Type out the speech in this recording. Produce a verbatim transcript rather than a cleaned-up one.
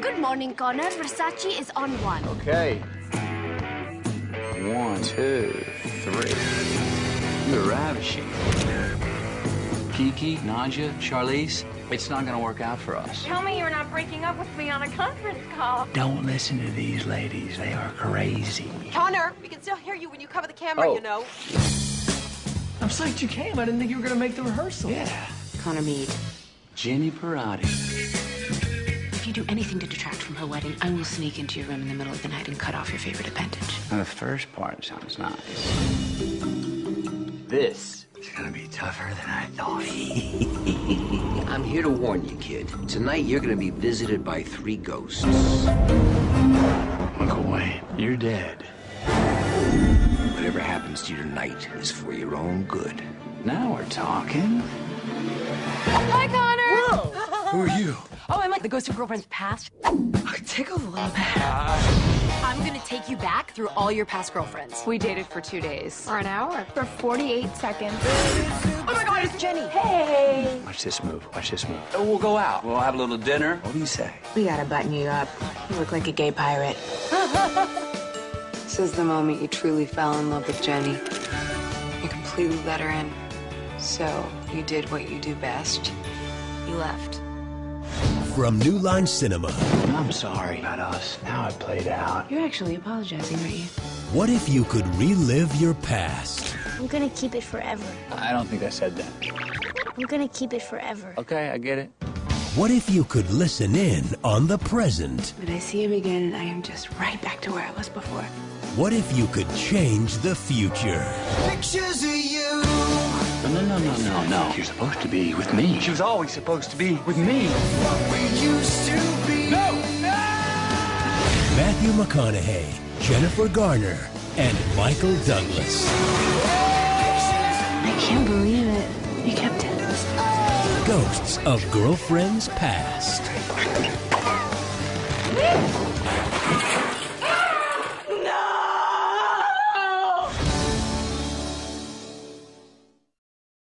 Good morning, Connor. Versace is on one. Okay. One, two, three. You're ravishing. Kiki, Nadja, Charlize, it's not gonna work out for us. Tell me you're not breaking up with me on a conference call. Don't listen to these ladies. They are crazy. Connor, we can still hear you when you cover the camera, Oh. you know. I'm psyched you came. I didn't think you were gonna make the rehearsal. Yeah. Connor Mead. Jenny Parati. If you do anything to detract from her wedding, I will sneak into your room in the middle of the night and cut off your favorite appendage. Now, the first part sounds nice. This is gonna be tougher than I thought. I'm here to warn you, kid. Tonight, you're gonna be visited by three ghosts. Look away. You're dead. Whatever happens to you tonight is for your own good. Now we're talking. Hi, Connor. Who are you? Oh, I'm like the ghost of girlfriend's past. I tickled a little bit. I'm gonna take you back through all your past girlfriends. We dated for two days. For an hour. For forty-eight seconds. Oh my God, it's Jenny. Hey. Watch this move. Watch this move. Oh, we'll go out. We'll have a little dinner. What do you say? We gotta button you up. You look like a gay pirate. This is the moment you truly fell in love with Jenny. You completely let her in. So you did what you do best. You left. From New Line Cinema. I'm sorry about us. How it played out. You're actually apologizing, aren't you? What if you could relive your past? I'm gonna keep it forever. I don't think I said that. I'm gonna keep it forever. Okay, I get it. What if you could listen in on the present? But I see him again, and I am just right back to where I was before. What if you could change the future? Pictures of you. No, no, no, no, no, no. You're supposed to be with me. She was always supposed to be with me. What we used to be. No! Matthew McConaughey, Jennifer Garner, and Michael Douglas. I can't believe it. You kept it. Ghosts of Girlfriends Past.